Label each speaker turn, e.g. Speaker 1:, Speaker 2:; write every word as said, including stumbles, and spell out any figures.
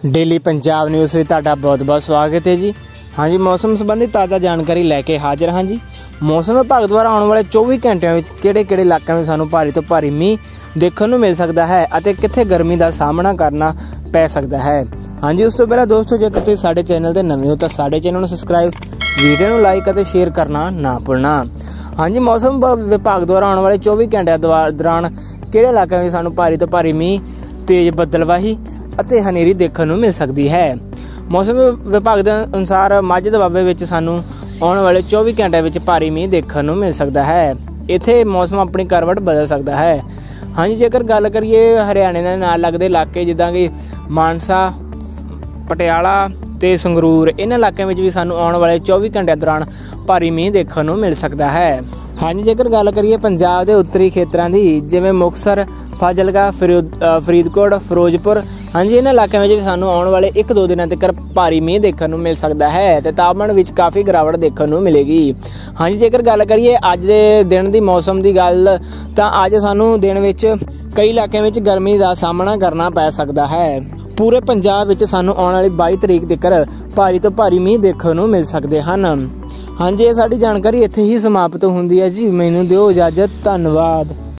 Speaker 1: Daily Punjab news में तुहाडा बहुत बहुत स्वागत है जी। हाँ जी, मौसम संबंधी ताज़ा जानकारी लैके हाजिर हाँ जी। मौसम विभाग द्वारा आने वाले चौबीस घंटिया में किहड़े किहड़े इलाकों में सानू भारी तो भारी मीह देखने को मिल सकता है अते कित्थे गर्मी का सामना करना पै सकता है। हाँ जी, उस तो पहले दोस्तों जेकर तुसीं साडे चैनल ते नवे हो तो साडे चैनल को सबसक्राइब, वीडियो को लाइक और शेयर करना ना भुलना। हाँ जी, मौसम विभाग द्वारा आने वाले चौबीस घंटे दौरान किहड़े इलाकों में सानू भारी तो भारी मीह, तेज बदलवाही ਅਤੇ ਹਨੇਰੀ देखने को मिल सकती है। मौसम विभाग के अनुसार माझे दुआबे विच सानू आने वाले चौबीस घंटे में भारी मीह देखने को मिल सकता है। इत्थे मौसम अपनी करवट बदल सकता है। हाँ जी, जेकर गल करिए हरियाणे के नाल लगदे इलाके जिद्दां कि मानसा, पटियाला ते संगरूर, इन इलाकों में भी सानू आने वाले चौबीस घंटे दौरान भारी मीह देखने को मिल सकता है। हाँ जी, जेकर गल करिए पंजाब के उत्तरी खेत्रों की जिवें मुक्तसर, फाजिलका, फरीदकोट, फिरोजपुर, हाँ जी, इन इलाकों में भी सानू आने वाले एक दो दिनों तक भारी मीह देखने को मिल सकता है तो तापमान में काफ़ी गिरावट देखने को मिलेगी। हाँ जी, जेकर गल करिए अज के दिन की मौसम की गल तो अज सानू दिन में कई इलाकों में गर्मी का सामना करना पै सकता है। पूरे पंजाब में सानू आने वाली बाईस तरीक तक भारी तो भारी मीह देखने को मिल सकते हैं। हाँ जी, ये साडी जानकारी इत्थे ही समाप्त होंदी है जी। मैनूं दिओ इजाजत, धन्नवाद।